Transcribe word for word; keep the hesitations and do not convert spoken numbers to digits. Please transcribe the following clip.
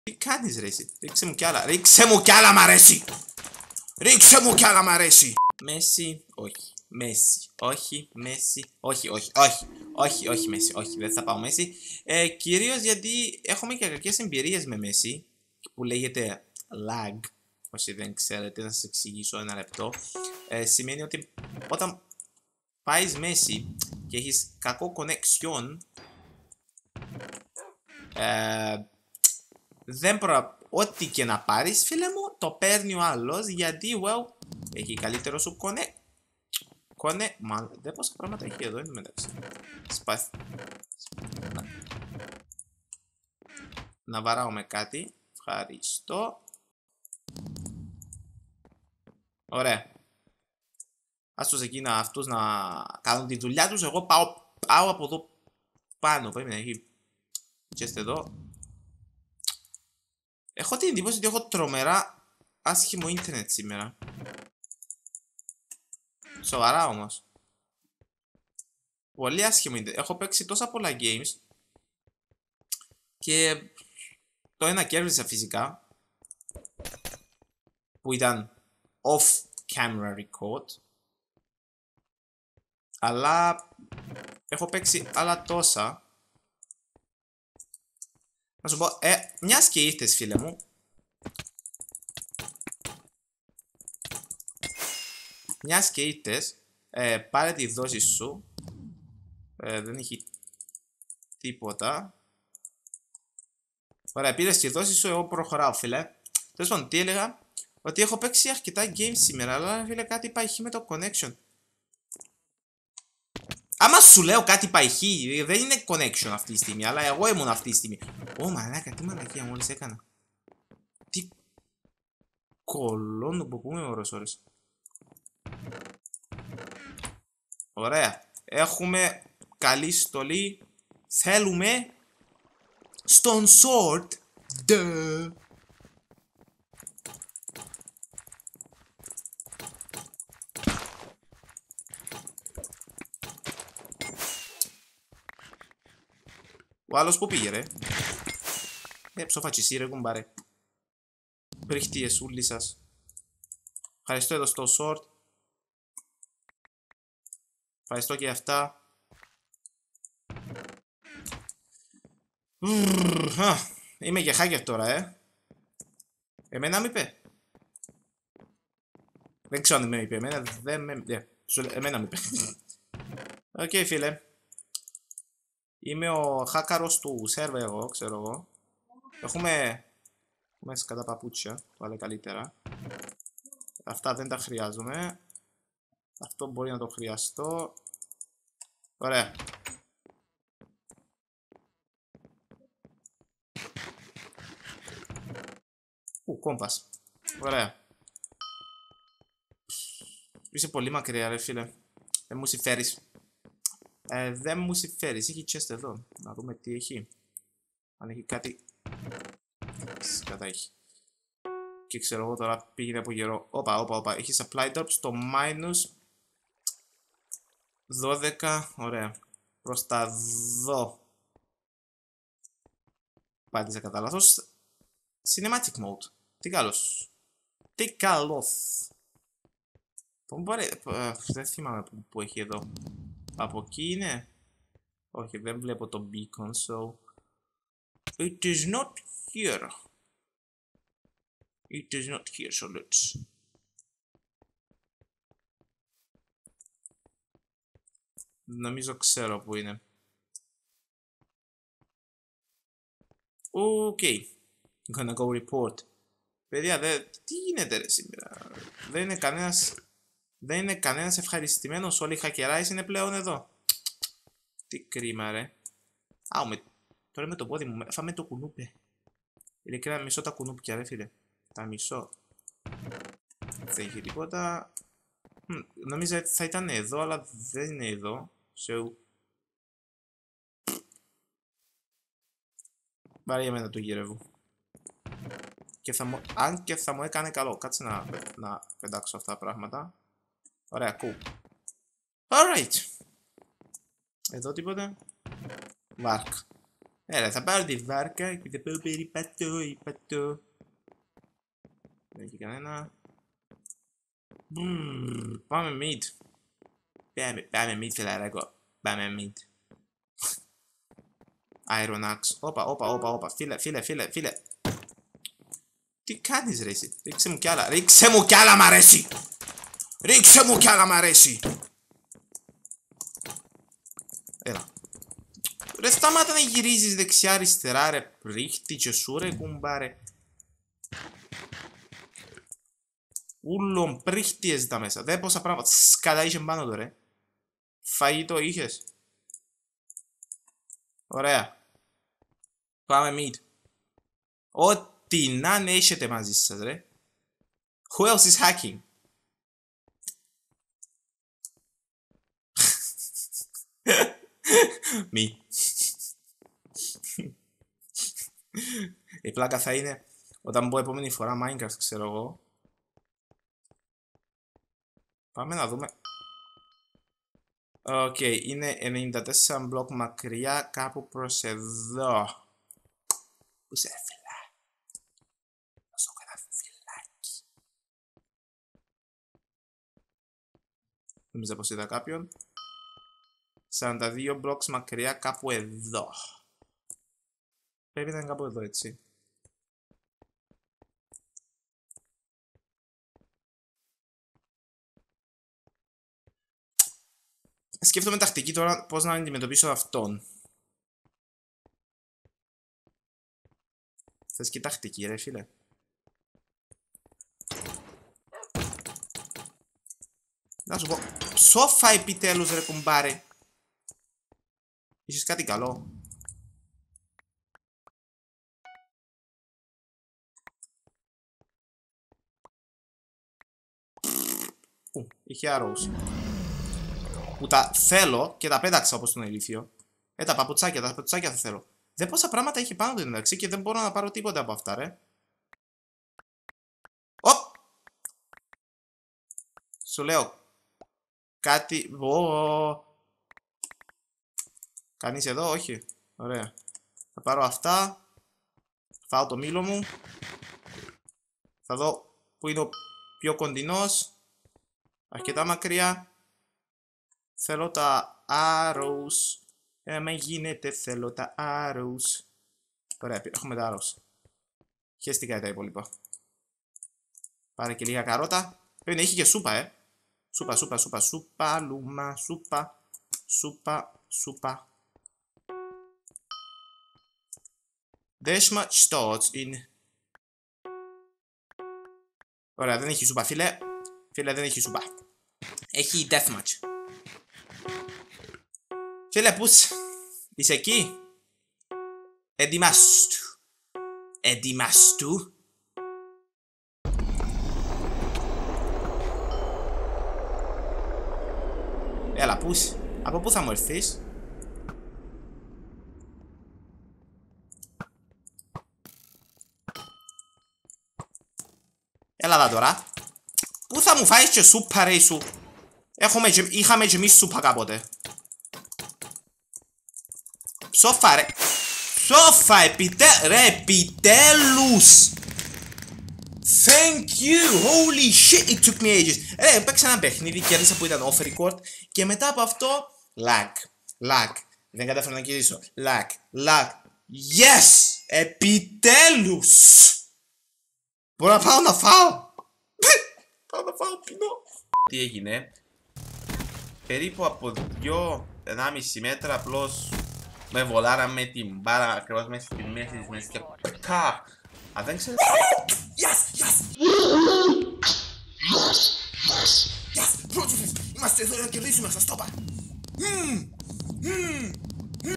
Τι κάνεις ρε εσύ? Ρίξε μου κι άλλα. Ρίξε μου κι άλλα μ' αρέσει. Ρίξε μου κι άλλα μ' αρέσει. Μέση, όχι. Μέση, όχι. Μέση, όχι, όχι, όχι. Όχι, όχι Μέση, όχι. Δεν θα πάω Μέση. Ε, κυρίως γιατί έχουμε και κακές εμπειρίες με Μέση. Που λέγεται lag. Όσοι δεν ξέρετε, να σας εξηγήσω ένα λεπτό. Ε, σημαίνει ότι όταν πάεις Μέση και έχεις κακό connection, ε, δεν προ... ό,τι και να πάρεις, φίλε μου, το παίρνει ο άλλος, γιατί, well, έχει καλύτερο σου connect. Connect, μα δεν πόσα πράγματα έχει εδώ, είναι μεταξύ. Σπάθη. Να, να βαράω με κάτι. Ευχαριστώ. Ωραία. Ας τους εκείνα αυτούς να κάνουν τη δουλειά τους, εγώ πάω, πάω από εδώ πάνω. Πρέπει να έχει chest εδώ. Έχω την εντύπωση ότι έχω τρομερά άσχημο ίντερνετ σήμερα. Σοβαρά όμως. Πολύ άσχημο ίντερνετ. Έχω παίξει τόσα πολλά games. Και το ένα κέρδισα φυσικά. Που ήταν off camera record. Αλλά έχω παίξει άλλα τόσα. Να σου πω, ε, μιας και ήρθες φίλε μου. Μιας και ήρθες, ε, πάρε τη δόση σου. Ε, δεν έχει τίποτα. Ωραία, πήρες τη δόση σου, εγώ προχωράω φίλε. Τέλος πάντων, τι έλεγα, ότι έχω παίξει αρκετά games σήμερα, αλλά φίλε κάτι πάει χ με το connection. Άμα σου λέω κάτι πάει χ, δεν είναι connection αυτή τη στιγμή, αλλά εγώ ήμουν αυτή τη στιγμή. Ω μαλάκα, τι μαλακία μόλις έκανα. Τι κολώνω που πούμε ώρες ώρες. Ωραία. Έχουμε καλή στολή. Θέλουμε στον sword. Duh. Ο άλλος που πήγε ρε. Ε, ψοφάτσι εσύ ρε κουμπάρε. Πρίχτιες ούλοι σας. Ευχαριστώ εδώ στο sword. Ευχαριστώ και αυτά. Είμαι και hacker τώρα ε. Εμένα μου είπε. Δεν ξέρω αν με είπε. Εμένα δεν με... Yeah. Εμένα μου είπε. Οκ okay, φίλε. Είμαι ο χάκαρος του σερβερ εγώ, ξέρω εγώ. Έχουμε... Έχουμε σκατά παπούτσια, βάλε καλύτερα. Αυτά δεν τα χρειάζομαι. Αυτό μπορεί να το χρειαστώ. Ωραία. Ου, κόμπας. Ωραία. Είσαι πολύ μακριά ρε φίλε. Δεν μου συμφέρεις. Ε, δεν μου συμφέρεις. Έχει chest εδώ. Να δούμε τι έχει. Αν έχει κάτι. Κατά έχει. Και ξέρω εγώ τώρα πήγαινε από γερό. Όπα, όπα, όπα. Έχει supply drop στο minus δώδεκα. Ωραία. Προς τα δω. Πάτησα κατά λάθος. Cinematic mode. Τι καλός. Τι καλός. Μπορεί... Δεν θυμάμαι που, που έχει εδώ. Από εκεί είναι. Όχι, δεν βλέπω το beacon, so... It is not here. It is not here, so let's... Νομίζω ξέρω που είναι. Οκ. Okay. Gonna go report. Παιδιά, δε... τι γίνεται ρε σήμερα. Δεν είναι κανένας... Δεν είναι κανένας ευχαριστημένος. Όλοι οι hackerize είναι πλέον εδώ. Τι κρίμα ρε. Άου με... Τώρα με το πόδι μου. Φάμε το κουνούπι. Ειλικρινά μισώ τα κουνούπια ρε φίλε. Τα μισώ. Δεν έχει τίποτα. Hm, νόμιζα ότι θα ήταν εδώ, αλλά δεν είναι εδώ. So... Βάρε για μένα το γυρεύω. Και θα μου... Αν και θα μου έκανε καλό. Κάτσε να, να πεντάξω αυτά τα πράγματα. Ωραία, cool. Alright. Εδώ τίποτε. Βάρκ. Έλα, θα πάρω τη βάρκα και θα πάω περιπατώ, υπατώ. Δεν έχει κανένα. Μπρρρρ, πάμε mid. Πάμε, πάμε mid, φιλαράκο. Πάμε mid. Iron Axe. Όπα, όπα, όπα, όπα. Φίλε, φίλε, φίλε, φίλε. Τι κάνεις ρε εσύ. Ρίξε μου κι άλλα. Ρίξε μου κι άλλα μ' αρέσει. Ρίξε μου κι άλλα μ' αρέσει. Έλα. Ρε σταμάτα να γυρίζεις δεξιά αριστερά ρε. Ρίχτη και σου ρε κουμπάρε. Ούλον πρίχτιες τα μέσα. Δε πόσα πράγματα. Σκατά είχε πάνω του ρε. Φαγητό είχες. Ωραία. Πάμε mid. Ό,τι να ναι έχετε μαζί σας ρε. Who else is hacking? Me. Η πλάκα θα είναι όταν μπω επόμενη φορά Minecraft, ξέρω εγώ. Πάμε να δούμε. Οκ, okay, είναι ενενήντα τέσσερα μπλοκ μακριά, κάπου προς εδώ. Πού σε έφυλα. Δώσω ένα φυλάκι. Νομίζω πως είδα κάποιον. σαράντα δύο μπλοκ μακριά, κάπου εδώ. Πρέπει να είναι κάπου εδώ, έτσι. Σκέφτομαι τακτική τώρα πώς να αντιμετωπίσω αυτόν. Θες και τακτική ρε φίλε. Να σου πω, ψόφα επιτέλους ρε κουμπάρε. Είχες κάτι καλό. Ου, είχε arrows. Που τα θέλω και τα πέταξα όπως τον ηλίθιο. Ε, τα παπουτσάκια, τα παπουτσάκια θα θέλω. Δεν πόσα πράγματα έχει πάνω του εντάξει και δεν μπορώ να πάρω τίποτα από αυτά, ρε. Οπ! Σου λέω. Κάτι... Ω. Κανείς εδώ, όχι. Ωραία. Θα πάρω αυτά. Φάω το μήλο μου. Θα δω που είναι ο πιο κοντινός. Αρκετά μακριά. Θέλω τα arrows. Ε, με γίνεται, θέλω τα arrows. Ωραία, έχουμε τα arrows. Χαίστηκα τα υπόλοιπα. Πάρε και λίγα καρότα. Πρέπει να έχει και σούπα, ε. Σούπα, σούπα, σούπα, σούπα, λούμα, σούπα, σούπα, σούπα. This much starts in... Ωραία, δεν έχει σούπα, φίλε. Φίλε, δεν έχει σούπα. Έχει deathmatch. Φίλε, πούς, είσαι εκεί. Ετοιμάσου. Ετοιμάσου. Έλα, πούς, από πού θα μου έρθεις. Έλα εδώ τώρα. Πού θα μου φάεις και σούπα ρε σου. Έχουμε και, είχαμε και εμείς σούπα κάποτε. Ψόφα ρε. Ψόφα επιτε... ρε επιτέλους. Thank you. Holy shit, it took me ages. Ρε, έπαιξα ένα παιχνίδι, κέρδισα που ήταν off record. Και μετά από αυτό, lag, lag. Δεν κατάφερα να κερδίσω. Lag, lag. Yes, επιτέλους. Μπορώ να πάω να φάω. Πάω να φάω πεινώ. Τι έγινε. Περίπου από δυο ενάμιση μέτρα απλώς με βολάρα με την μπάρα ακριβώς μέσα στη μέση της μέσης και πεκά. Αν δεν ξέρεις... Yes, yes! Yes, yes! Yes! Είμαστε εδώ να κερδίσουμε, σας το είπα! Μμμ! Μμμ!